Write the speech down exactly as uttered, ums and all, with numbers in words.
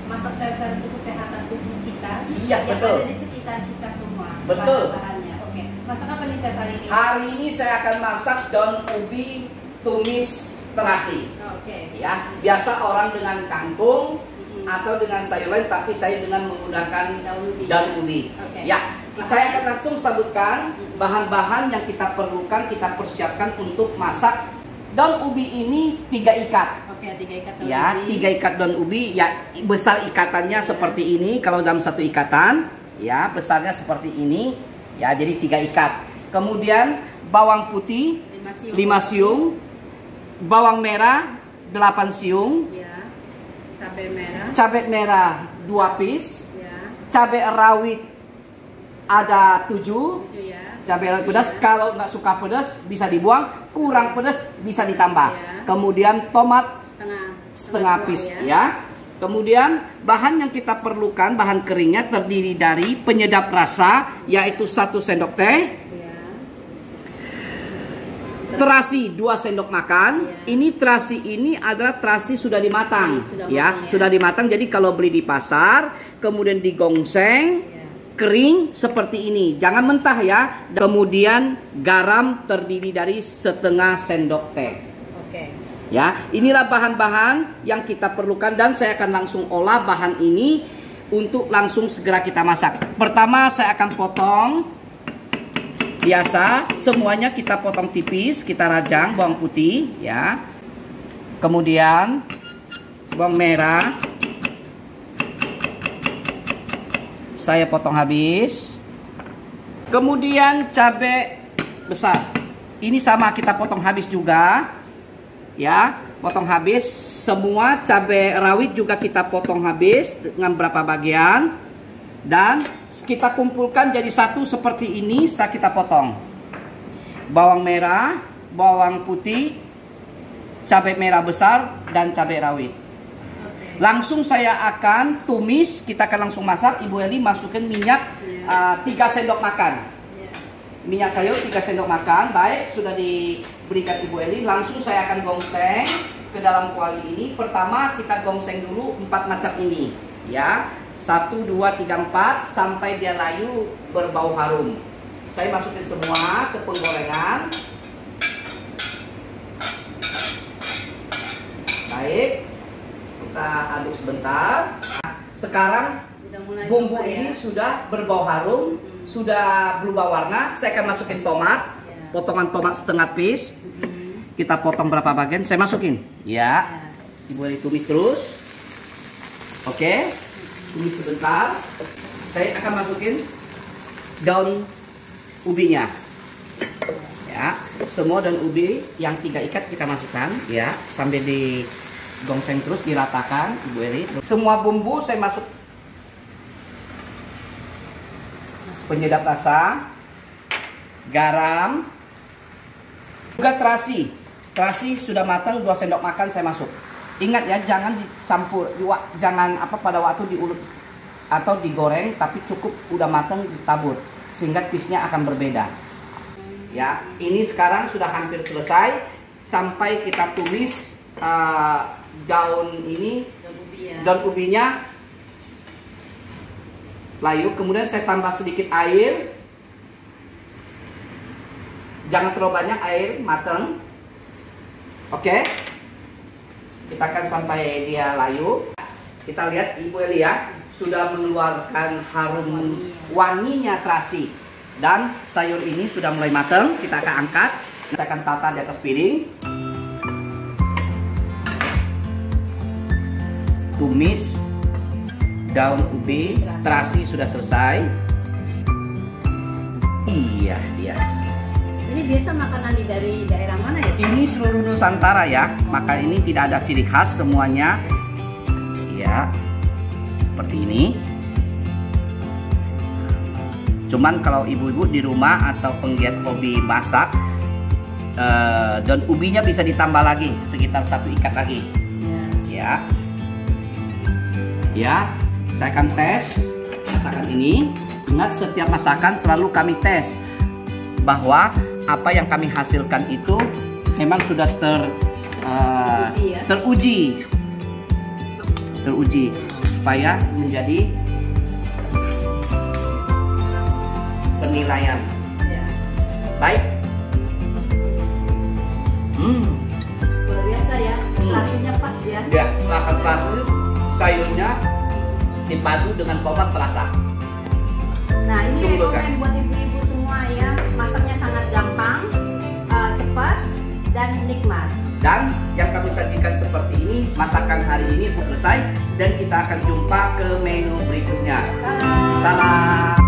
masak sayur-sayur itu kesehatan tubuh kita. Iya, yang betul. ada di sekitar kita semua. Betul. Bahan-bahannya. Oke. Masak apa nih chef hari ini? Hari ini saya akan masak daun ubi tumis terasi. Oke. Ya, biasa orang dengan kangkung Mm-hmm. atau dengan sayur lain, tapi saya dengan menggunakan Daun ubi. daun ubi. Oke. Ya, saya akan langsung sebutkan bahan-bahan yang kita perlukan, kita persiapkan untuk masak daun ubi ini tiga ikat. Oke, tiga ikat daun Ya, ubi. tiga ikat daun ubi. Ya, besar ikatannya seperti ini. Kalau dalam satu ikatan, ya besarnya seperti ini. Ya, jadi tiga ikat. Kemudian bawang putih lima siung. lima siung, bawang merah delapan siung, Ya. Cabai merah. cabai merah dua piece, Ya. cabai rawit ada tujuh. Itu ya. Cabai rawit pedas, Ya. kalau nggak suka pedas bisa dibuang, kurang pedas bisa ditambah. Ya. Kemudian tomat Setengah. setengah buah piece ya. Kemudian bahan yang kita perlukan, bahan keringnya terdiri dari penyedap rasa yaitu satu sendok teh, Ya. terasi dua sendok makan. Ya. Ini terasi ini adalah terasi sudah dimatang, Hmm, sudah ya, matang, ya. sudah dimatang. Jadi kalau beli di pasar, kemudian digongseng, Ya. kering seperti ini, jangan mentah ya. Kemudian garam terdiri dari setengah sendok teh. Oke. Ya, inilah bahan-bahan yang kita perlukan dan saya akan langsung olah bahan ini untuk langsung segera kita masak. Pertama saya akan potong biasa, semuanya kita potong tipis, kita rajang bawang putih ya. Kemudian bawang merah saya potong habis. Kemudian cabai besar. Ini sama kita potong habis juga. Ya, potong habis. Semua cabai rawit juga kita potong habis dengan berapa bagian. Dan kita kumpulkan jadi satu seperti ini setelah kita potong. Bawang merah, bawang putih, cabai merah besar, dan cabai rawit. Langsung saya akan tumis, kita akan langsung masak. Ibu Eli masukkan minyak uh, tiga sendok makan. Minyak sayur tiga sendok makan. Baik, sudah diberikan Ibu Eli. Langsung saya akan gongseng ke dalam kuali ini. Pertama kita gongseng dulu empat macam ini. Ya, satu, dua, tiga, empat sampai dia layu berbau harum. Saya masukin semua ke penggorengan. Baik, kita aduk sebentar. Sekarang bumbu ini sudah berbau harum, hmm. sudah berubah warna. Saya akan masukin tomat, ya. Potongan tomat setengah piece. Hmm. Kita potong berapa bagian, saya masukin. Ya, ya. Ibu Eli tumis terus. Oke, tumis sebentar. Saya akan masukin daun ubinya. Ya, semua daun ubi yang tiga ikat kita masukkan. Ya, sambil digongseng terus, diratakan Ibu Eli. Semua bumbu saya masuk. Penyedap rasa, garam, juga terasi. Terasi sudah matang dua sendok makan saya masuk. Ingat ya, jangan dicampur, jangan apa pada waktu diulek atau digoreng, tapi cukup udah matang ditabur sehingga taste-nya akan berbeda. Ya, ini sekarang sudah hampir selesai. Sampai kita tumis uh, daun ini, Daun ubi ya. daun ubinya layu, kemudian saya tambah sedikit air. Jangan terlalu banyak air, matang. Oke. Kita akan sampai dia layu. Kita lihat Ibu Eli ya, sudah mengeluarkan harum wanginya terasi. Dan sayur ini sudah mulai matang. Kita akan angkat. Kita akan tata di atas piring. Tumis daun ubi, terasi sudah selesai. Iya, dia. Ini biasa makanan dari daerah mana ya? Ini seluruh Nusantara ya. Maka ini tidak ada ciri khas, semuanya. Ya, seperti ini. Cuman kalau ibu-ibu di rumah atau penggiat hobi masak, eh, daun ubinya bisa ditambah lagi sekitar satu ikat lagi. Ya. Ya. Saya akan tes masakan ini. Ingat, setiap masakan selalu kami tes bahwa apa yang kami hasilkan itu memang sudah ter uh, teruji, ya? teruji, teruji. supaya menjadi penilaian. Ya. Baik. Hmm. Luar biasa ya. Hmm. Rasanya pas ya. Ya, pas-pas sayurnya dipadu dengan tomat terasa. Nah, ini Sungguh, rekomen buat ibu-ibu semua ya. Masaknya sangat gampang, uh, cepat, dan nikmat. Dan yang kami sajikan seperti ini, masakan hari ini selesai dan kita akan jumpa ke menu berikutnya. Salam. Salam.